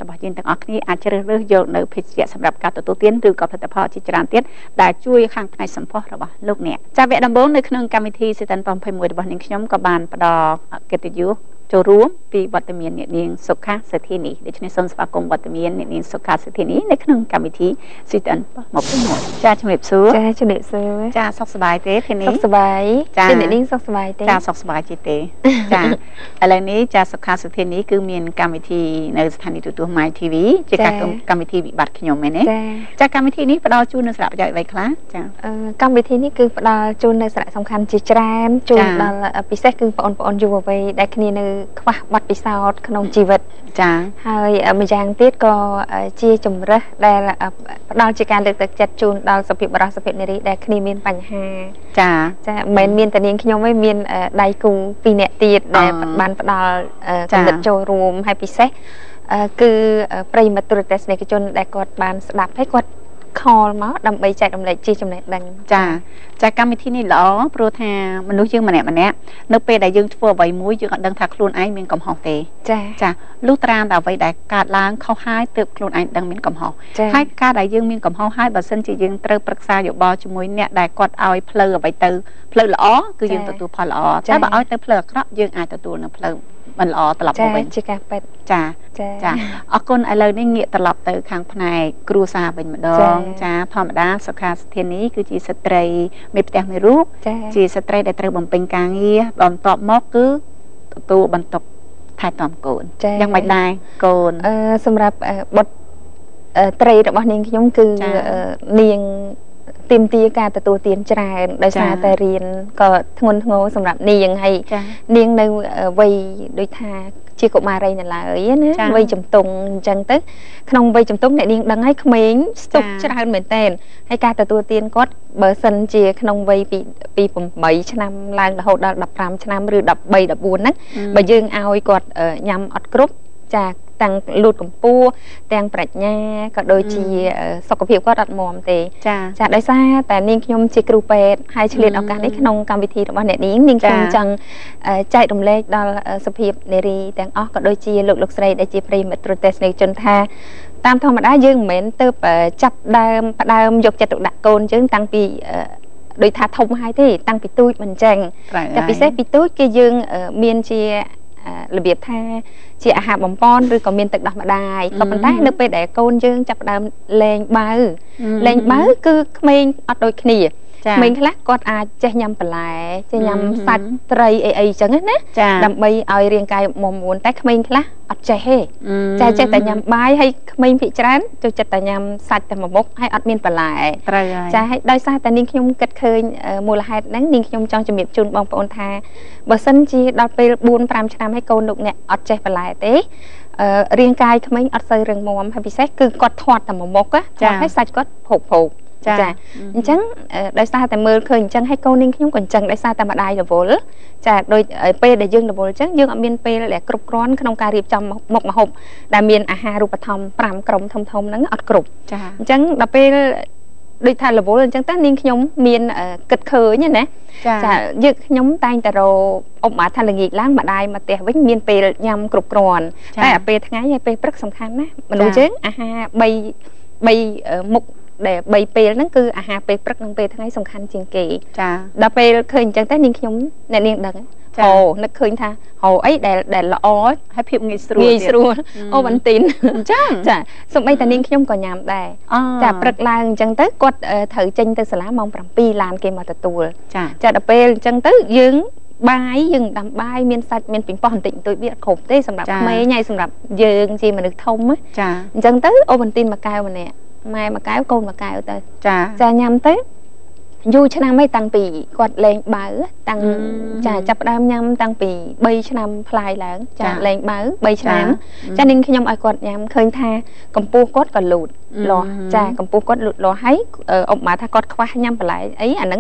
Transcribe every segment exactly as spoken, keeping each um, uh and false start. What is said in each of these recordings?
របស់យើងទាំងអស់គ្នាអាចជ្រើសរើសយកនៅភេសជ្ជៈសម្រាប់ការទទួលទានឬក៏ផលិតផលជាច្រើនទៀតដែលជួយខាងផ្នែកសម្ផស្សរបស់លោកអ្នកចាវគ្គដំបូងនៅក្នុងកម្មវិធីសេតនยี่สิบเอ็ดរបស់នាងខ្ញុំក៏បានផ្ដល់កិត្តិយសចូលរួមពីវត្តមានអ្នកនាងសុខាសេដ្ឋីនេះដូច្នេះសូមស្វាគមន៍វត្តមានអ្នកនាងសុខាសេដ្ឋីនេះនៅក្នុងកម្មវិធីសេតនยี่สิบเอ็ดចាជំរាបសួរចាជំរាបសួរចាសុខសប្បាយទេថ្ងៃនេះសុខសប្បាយចាអ្នកនាងសុខសប្បាយទេចាសុខសប្បាយជាទេចាឥឡូវនេះចាសុខាសេដ្ឋីនេះគឺមានកម្មវិធីនៅស្ថានីយ៍ទូរទស្សន៍ My ធី វី ជាការកម្មវិធីវិបត្តិខ្ញុំមែនទេចាកម្មវិធីនេះផ្ដល់ជូននូវសារៈប្រយោជន៍អ្វីខ្លះចាកម្មវិធីនេះគឺផ្ដល់ជូននូវសារៈសំខាន់ជាច្រើនជូនដល់ពិសេសគឺបងប្អូនយុវវ័យដែលគ្នានៅខ្វះបទពិសោធន៍ក្នុងជីវិតចាហើយម្យ៉ាងទៀតក៏ជាជំរើសដែលផ្ដល់ជាការលើកទឹកចិត្តជូនដល់សុភាពបរិសុភាពនារីដែលគ្នាមានបញ្ហាចាចាមិនមានតែនាងខ្ញុំទេមានដៃគូពីរនាក់ទៀតដែលបានផ្ដល់គំនិតចូលរួមហើយពិសេសគឺប្រិយមិត្តទូរទស្សនិកជនដែលគាត់បានស្ដាប់ហើយគាត់ខលមកដើម្បីចែករំលែកជាចំណេះដឹងចាចាកម្មវិធីនេះល្អព្រោះថាមនុស្សយើងម្នាក់ម្នាក់នៅពេលដែលយើងធ្វើអ្វីមួយយើងអត់ដឹងថាខ្លួនឯងមានកំហុសទេចាចាលុះត្រាតែអ្វីដែលកើតឡើងខុសហើយទើបខ្លួនឯងដឹងមានកំហុសហើយការដែលយើងមានកំហុសហើយបើសិនជាយើងត្រូវប្រឹក្សាយោបល់ជាមួយអ្នកដែលគាត់ឲ្យផ្លូវអ្វីទៅផ្លូវល្អគឺយើងទទួលផលល្អតែបើឲ្យទៅផ្លូវអាក្រក់យើងអាចទទួលនៅផ្លូវមិនល្អត្រឡប់មកវិញជាការប៉ែតចាចាអរគុណឥឡូវនេះងាកត្រឡប់ទៅខាងផ្នែកគ្រួសារវិញម្ដងចាធម្មតាសុខាស្ថានីយ៍គឺជាស្ត្រីមេផ្ទះមេរូបជាស្ត្រីដែលត្រូវបំពេញការងារបន្ទាប់មកគឺទទួលបន្ទុកថែទាំកូនយ៉ាងម៉េចដែរកូនអឺសម្រាប់បុត្រត្រីរបស់នាងខ្ញុំគឺនាងទាមទារការទទួលទានច្រើនដោយសារតែរៀនក៏ធ្ងន់ធ្ងរសម្រាប់នាងហើយនាងនៅវ័យដូចថាជាកុមារីនៅឡើយណាវ័យជំទង់អញ្ចឹងទៅក្នុងវ័យជំទង់អ្នកនាងដឹងហើយក្មេងស្ទុកច្រើនមែនតើហើយការទទួលទានគាត់បើសិនជាក្នុងវ័យពីពីeightឆ្នាំឡើងរហូតដល់fifteenឆ្នាំឬthirteen fourteenហ្នឹងបើយើងឲ្យគាត់ញ៉ាំអត់គ្រប់ចាទាំងលូតកម្ពស់ទាំងប្រាជ្ញាក៏ដូចជាសុខភាពគាត់អត់មាំទេចាចាដោយសារតែនាងខ្ញុំជាគ្រូពេទ្យហើយឆ្លៀតឱកាសនេះក្នុងកម្មវិធីរបស់អ្នកនាងនាងខ្ញុំចង់ចែករំលែកដល់សុភាពនារីទាំងអស់ក៏ដូចជាលោកលោកស្រីដែលជាប្រិយមិត្តទូរទស្សនិកជនថាតាមធម្មតាយើងមិនមែនទៅចាប់ដើមផ្ដើមយកចិត្តទុកដាក់កូនយើងតាំងពីដោយថាធំហើយទេតាំងពីទូចមិនចឹងតែពិសេសពីទូចគឺយើងមានជារបៀបថាជាអាហារបំពន់ឬក៏មានទឹកដោះម្ដាយក៏ប៉ុន្តែនៅពេលដែលកូនយើងចាប់ផ្ដើមលេងបើលេងបើគឺក្មេងអត់ដូចគ្នាក្មេងខ្លះគាត់អាចចេះញ៉ាំបន្លែចេះញ៉ាំសាច់ត្រីអីអីចឹងណាដើម្បីឲ្យរាងកាយមាំមួនតែក្មេងខ្លះអត់ចេះទេចាចេះតែញ៉ាំបាយហើយក្មេងភាគច្រើនចូលចិត្តតែញ៉ាំសាច់តែមួយមុខហើយអត់មានបន្លែត្រូវហើយចាហើយដោយសារតែនាងខ្ញុំគិតឃើញមូលហេតុហ្នឹងនាងខ្ញុំចង់ជំរាបជូនបងប្អូនថាបើសិនជាដល់ពេលfour fiveឆ្នាំហើយកូនលោកអ្នកអត់ចេះបន្លែទេរាងកាយក្មេងអត់សូវរឹងមាំហើយពិសេសគឺគាត់ធាត់តែមួយមុខចាហើយសាច់គាត់ភោកភោកចាអញ្ចឹងដោយសារតែមើលឃើញអញ្ចឹងហើយកូននាងខ្ញុំក៏អញ្ចឹងដោយសារតែម្ដាយរវល់ចាដោយពេលដែលយើងរវល់អញ្ចឹងយើងអត់មានពេលដែលគ្រប់គ្រាន់ក្នុងការរៀបចំមុខម្ហូបដែលមានអាហាររូបត្ថម្ភfiveក្រុមធំធំហ្នឹងអត់គ្រប់ចាអញ្ចឹងដល់ពេលដូចថារវល់អញ្ចឹងតើនាងខ្ញុំមានគិតឃើញណាចាយើងខ្ញុំតែងតែរអបមកថាល្ងាចឡើងម្ដាយមកផ្ទះវិញមានពេលញ៉ាំគ្រប់គ្រាន់តែអាពេលថ្ងៃហើយពេលព្រឹកសំខាន់ណាមនុស្សយើងអាហារ3 3មុខដែល3ពេលហ្នឹងគឺអាហារពេលព្រឹកនិងពេលថ្ងៃសំខាន់ជាងគេចាដល់ពេលឃើញអញ្ចឹងតែនាងខ្ញុំអ្នកនាងដឹងអូនឹកឃើញថាហៅអីដែលដែលល្អហើយភាពងាយស្រួលងាយស្រួលអូវ៉ាន់ទីនអញ្ចឹងចាសូម្បីតែនាងខ្ញុំក៏ញ៉ាំដែរចាព្រឹកឡើងអញ្ចឹងទៅគាត់ត្រូវចេញទៅសាលាម៉ោងsevenឡានគេមកទទួលចាចាដល់ពេលអញ្ចឹងទៅយើងបាយយើងដាំបាយមានសាច់មានពីប៉ោះបន្តិចបន្តួចវាអត់គ្រប់ទេសម្រាប់ក្មេងហើយសម្រាប់យើងជាមនុស្សធំចាអញ្ចឹងទៅអូវ៉ាន់ទីនមួយកែវម្នាក់ម៉ែមួយកែវកូនមួយកែវទៅចាចាញ៉ាំទៅយូរឆ្នាំហើយតាំងពីគាត់លេងបើតាំងចាចាប់ផ្ដើមញ៉ាំតាំងពីthreeឆ្នាំផ្លាយឡើងចាលេងបើthreeឆ្នាំចានាងខ្ញុំឲ្យគាត់ញ៉ាំឃើញថាកម្ពស់គាត់ក៏លូតលាស់ចាកម្ពស់គាត់លូតលាស់ហើយអុកម៉ាថាគាត់ខ្វះញ៉ាំបន្លែអីអាហ្នឹង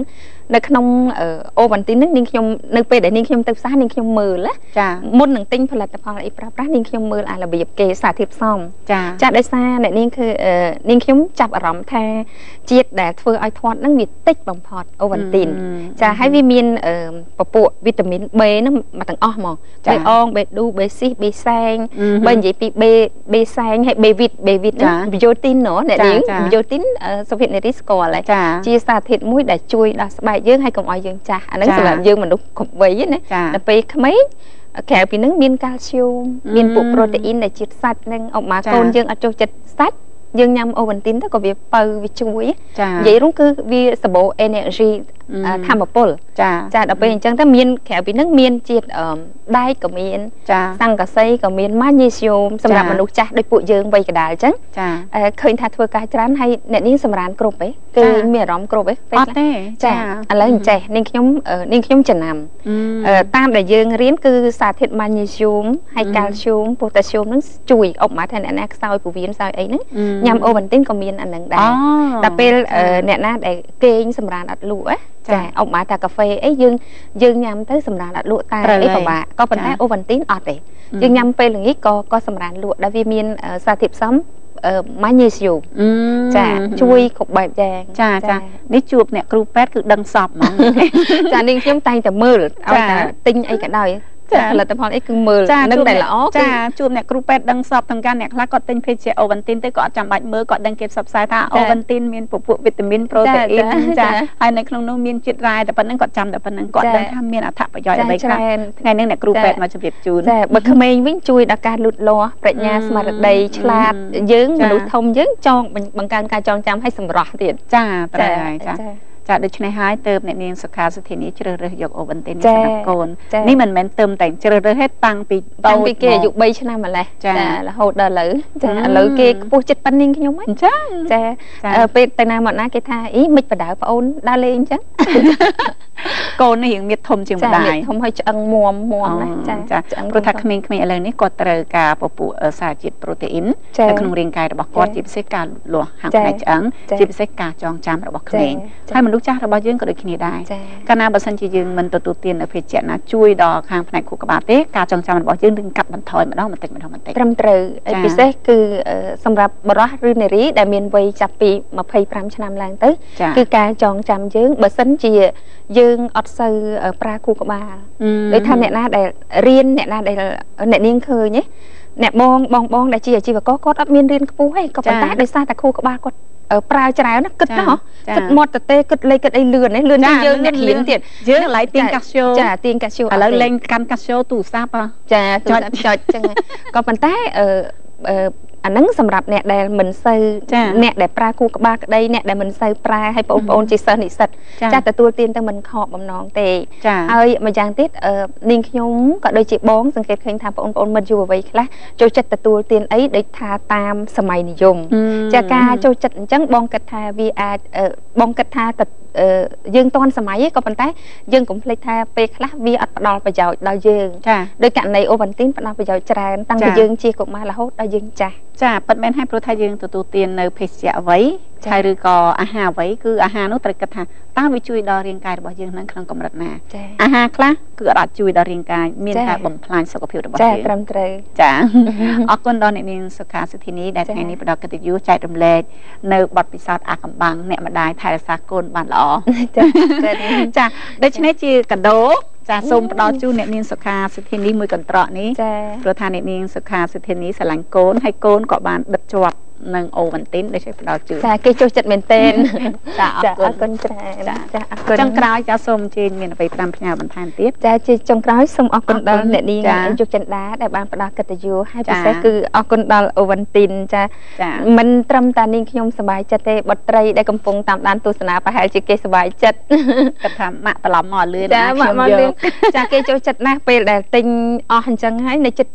នៅក្នុងអូវ៉ាន់ទីននឹងនាងខ្ញុំនៅពេលដែលនាងខ្ញុំទៅផ្សារនាងខ្ញុំមើលចាមុននឹងទិញផលិតផលអីប្រើប្រាស់នាងខ្ញុំមើលអារបៀបគេសារធាតុផ្សំចាចាដោយសារអ្នកនាងគឺនាងខ្ញុំចាប់អារម្មណ៍ថាជាតិដែលធ្វើឲ្យធាត់ហ្នឹងវាតិចបំផុតអូវ៉ាន់ទីនចាហើយវាមានពពួកវីតាមីន B ហ្នឹងមកទាំងអស់ហ្មងបេអងបេឌូបេស៊ីសបេសែងបើនិយាយពី B បេសែងហើយបេវីតបេវីតហ្នឹងវីយ៉ូទីនណអ្នកនាងវីយ៉ូទីនសូវៀតនារីស្គាល់ហើយជាសារធាតុមួយដែលជួយដល់ស្បែកយើងហើយកុំឲ្យយើងចាស់អាហ្នឹងសម្រាប់យើងមនុស្សគ្រប់វ័យណាដល់ពេលក្មេងក្រៅពីហ្នឹងមានកាល់ស្យូមមានពួកប្រូតេអ៊ីនដែលជាតិសាច់ហ្នឹងអុកម៉ាកូនយើងអត់ចូលចិត្តសាច់យើងញ៉ាំអូវ៉ាន់ទីនទៅក៏វាបើវាជួយនិយាយរួមគឺវាសម្បូរ energy ធម្មពលចាចាដល់ពេលអញ្ចឹងទៅមានក្រៅពីហ្នឹងមានជាតិដែកក៏មានសង្កសីក៏មានម៉ាញ៉េស្យូមសម្រាប់មនុស្សចាស់ដូចពួកយើងវ័យកណ្ដាលអញ្ចឹងចាឃើញថាធ្វើការច្រើនហើយអ្នកនាងសម្រានគ្រប់ទេគេមានអារម្មណ៍គ្រប់ទេអត់ទេចាឥឡូវអញ្ចេះនាងខ្ញុំនាងខ្ញុំចំណាំតាមដែលយើងរៀនគឺសារធាតុម៉ាញ៉េស្យូមហើយកាល់ស្យូមប៉ូតាស្យូមហ្នឹងជួយអុកម៉ាថាអ្នកណាខ្សោយពោះវៀនខ្សោយអីហ្នឹងញ៉ាំអូវ៉ាន់ទីនក៏មានអាហ្នឹងដែរដល់ពេលអ្នកណាដែលគេងសម្រានអត់លក់ចាអុកម៉ាថាកាហ្វេអីយើងយើងញ៉ាំទៅសម្រានអត់លក់តែអីពិបាកក៏ប៉ុន្តែអូវ៉ាន់ទីនអត់ទេយើងញ៉ាំពេលល្ងាចក៏ក៏សម្រានលក់ដែលវាមានសារធាតុផ្សំម៉ាញ៉េស្យូមចាជួយគ្រប់បែបយ៉ាងចាចានេះជួបអ្នកគ្រូពេទ្យគឺដឹងសពហ្មងចានាងខ្ញុំតែងតែមើលឲ្យតែទិញអីក៏ដោយផលិតផលអីគឺមើលនឹងតែល្អចាជួបអ្នកគ្រូពេទ្យដឹងសពទាំងការអ្នកខ្លះគាត់ទិញភេសជ្ជៈអូវ៉ាន់ទីនទៅគាត់អត់ចាំបាច់មើលគាត់ដឹងគេផ្សព្វផ្សាយថាអូវ៉ាន់ទីនមានពពួកវីតាមីនប្រូតេអ៊ីនចាហើយនៅក្នុងនោះមានជាតិរ៉ែតែប៉ុណ្្នឹងគាត់ចាំតែប៉ុណ្្នឹងគាត់ដឹងថាមានអត្ថប្រយោជន៍អ្វីខ្លះថ្ងៃនេះអ្នកគ្រូពេទ្យមកជម្រាបជូនចាបើក្មេងវិញជួយដល់ការលូតលាស់ប្រាជ្ញាស្មារតីឆ្លាតយើងមនុស្សធំយើងចងបង្កើនការចងចាំឲ្យសម្រស់ទៀតចាត្រូវហើយចាចាដូច្នេះហើយទៅអ្នកនាងសុខាសុធីនីជ្រើសរើសយកអូវ៉ាន់ទីននេះសម្រាប់កូននេះមិនមែនទៅតែជ្រើសរើសទេតាំងពីតាំងពីគេអាយុបីឆ្នាំម្លេះចារហូតដល់ឥឡូវចាឥឡូវគេខ្ពស់ចិត្តប៉ុណ្្នឹងខ្ញុំហ្នឹងចាចាពេលទៅណាមកណាគេថាអីមិនបដៅប្អូនដើរលេងអញ្ចឹងកូននេះរៀងមានធំជាងម្ដាយធំហើយឆ្អឹងមាំមាំណាចាចាព្រោះថាក្មេងៗឥឡូវនេះគាត់ត្រូវការពពួកសារជាតិប្រូតេអ៊ីននៅក្នុងរាងកាយរបស់គាត់ជាពិសេសការលូតលាស់ខាងផ្នែកឆ្អឹងជាពិសេសការចងចាំរបស់ក្មេងហើយមនុស្សចាស់របស់យើងក៏ដូចគ្នាដែរកាលណាបើសិនជាយើងមិនទទួលទាននៅភេសជ្ជៈណាជួយដល់ខាងផ្នែកខួរក្បាលទេការចងចាំរបស់យើងនឹងកាត់បន្ថយម្ដងបន្តិចម្ដងបន្តិចត្រឹមត្រូវពិសេសគឺសម្រាប់បរិសុទ្ធឬនារីដែលមានវ័យចាប់ពីម្ភៃប្រាំឆ្នាំឡើងទៅគឺការចងចាំយើងបើសិនជាយើងអត់សូវប្រើខួរក្បាលដូចថាអ្នកណាដែលរៀនអ្នកណាដែលអ្នកនាងឃើញអ្នកបងបងបងដែលជាអាជីវករគាត់អត់មានរៀនខ្ពស់ទេក៏ប៉ុន្តែដោយសារតែខួរក្បាលគាត់ប្រើច្រើនណាគិតណាគិតមាត់តទេគិតលេខគិតអីលឿននេះលឿនជាងយើងអ្នករៀនទៀតយើងឡៃទៀងកាស្យូចាទៀងកាស្យូឥឡូវលេងកាន់កាស្យូទូរស័ព្ទចាចុចចុចចឹងក៏ប៉ុន្តែអឺអាហ្នឹងសម្រាប់អ្នកដែលមិនសូវអ្នកដែលប្រើខួរក្បាលក្តីអ្នកដែលមិនសូវប្រើឲ្យបងប្អូនជាសិស្សនិស្សិតចាស់ទទួលទានទៅមិនខកបំណងទេហើយម្យ៉ាងទៀតនាងខ្ញុំក៏ដូចជាបងសង្កេតឃើញថាបងប្អូនមិត្តយុវវ័យខ្លះចូលចិត្តទទួលទានអីដូចថាតាមសម័យនិយមចាការចូលចិត្តអញ្ចឹងបងគិតថាវាអាចបងគិតថាយើងតន់សម័យក៏ប៉ុន្តែយើងកុំភ្លេចថាពេលខ្លះវាអត់ផ្ដល់ប្រយោជន៍ដល់យើងដោយករណីអូវ៉ាន់ទីនផ្ដល់ប្រយោជន៍ច្រើនតាំងពីយើងជាកុមាររហូតដល់យើងចាស់ចាប៉ិតមែនហើយព្រោះថាយើងទទួលទាននៅភេសជ្ជៈអ្វីហើយឬក៏អាហារអ្វីគឺអាហារនោះត្រូវគិតថាតើវាជួយដល់រាងកាយរបស់យើងនៅក្នុងកម្រិតណាអាហារខ្លះគឺអត់ជួយដល់រាងកាយមានការបំផ្លាញសុខភាពរបស់យើងចាត្រឹមត្រូវចាអរគុណដល់អ្នកនាងសុខាសុធីនីដែលថ្ងៃនេះផ្ដល់កិត្តិយសចែករំលែកនៅបទពិសោធន៍អាកំបាំងអ្នកម្ដាយថែរក្សាកូនបានល្អចាចាដូច្នេះជាកាដូចាសូមផ្ដល់ជូនអ្នកនាងសុខាសុធីនីមួយកន្ត្រកនេះព្រោះថាអ្នកនាងសុខាសុធីនីស្រឡាញ់កូនហើយកូនក៏បានដិតជាប់នឹងអូវ៉ាន់ទីនដូចផ្ដល់ជូនចាគេចូលចិត្តមែនទែនចាអរគុណច្រើនចាអរគុណចុងក្រោយចាសូមអញ្ជើញមានអ្វីតាមផ្ញើបន្ថែមទៀតចាជាចុងក្រោយសូមអរគុណដល់អ្នកនាងយុគចិន្តាដែលបានផ្ដល់កិត្តិយសហើយពិសេសគឺអរគុណដល់អូវ៉ាន់ទីនចាមិនត្រឹមតែនាងខ្ញុំសប្បាយចិត្តទេបុត្រីដែលកំពុងតាមដានទស្សនាប្រហែលជាគេសប្បាយចិត្តគាត់ថាម៉ាក់ត្រឡប់មកលឿនណាខ្ញុំយកចាគេចូលចិត្តណាស់ពេលដែលទិញអស់អញ្ចឹងហើយនៅចិត្តផ្ទះ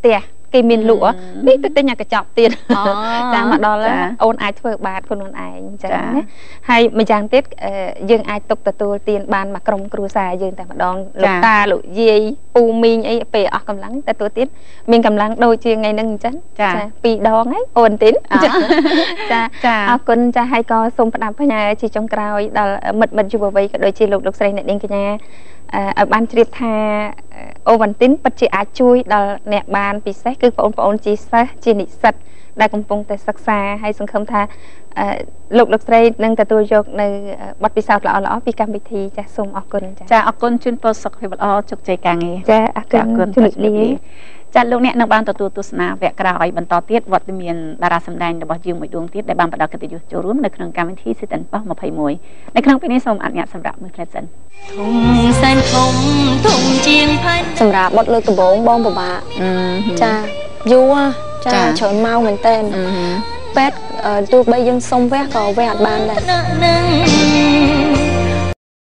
គេមានលក់នេះទៅទិញអាកញ្ចប់ទៀតចាមកដល់អូនអាចធ្វើបាតខ្លួនឯងអញ្ចឹងណាហើយម្យ៉ាងទៀតយើងអាចទុកទទួលទានបានមកក្រុមគ្រួសារយើងតែម្ដងលោកតាលោកយាយពូមីងអីពេលអស់កម្លាំងទទួលទានមានកម្លាំងដូចជាថ្ងៃហ្នឹងអញ្ចឹងចាពីរដងហើយអូនទីនចាអរគុណចាហើយក៏សូមផ្ដាំផ្ញើជាចុងក្រោយដល់មិត្តមិត្តយុវវ័យក៏ដូចជាលោកលោកស្រីអ្នកនាងកញ្ញាឲ្យបានជ្រាបថាអូវ៉ាន់ទីនពិតជាអាចជួយដល់អ្នកបានពិសេសគឺបងប្អូនជាសិស្សជានិស្សិតដែលកំពុងតែសិក្សាហើយសង្ឃឹមថាលោកលោកស្រីនឹងទទួលយកនៅបទពិសោធន៍ល្អល្អពីកម្មវិធីចាសសូមអរគុណចាចាអរគុណជូនពរសុខភាពល្អជោគជ័យការងារចាអរគុណជំរាបលាចាលោកអ្នកនឹងបានទទួលទស្សនាវគ្គក្រោយបន្តទៀតវត្តមានតារាសម្ដែងរបស់យើងមួយដួងទៀតដែលបានផ្ដល់កិត្តិយសចូលរួមនៅក្នុងកម្មវិធីសិទ្ធិប៉ុស្តិ៍ยี่สิบเอ็ดនៅក្នុងពេលនេះសូមអនុញ្ញាតសម្រាប់មើល clip សិនធំសែនធំធំជាងផែនសម្រាប់បទលើកដំបូងបងពិបាកចាយូរចាច្រើនម៉ោងមែនតើពេទ្យទោះបីយើងសុំវះក៏វះអត់បានដែរ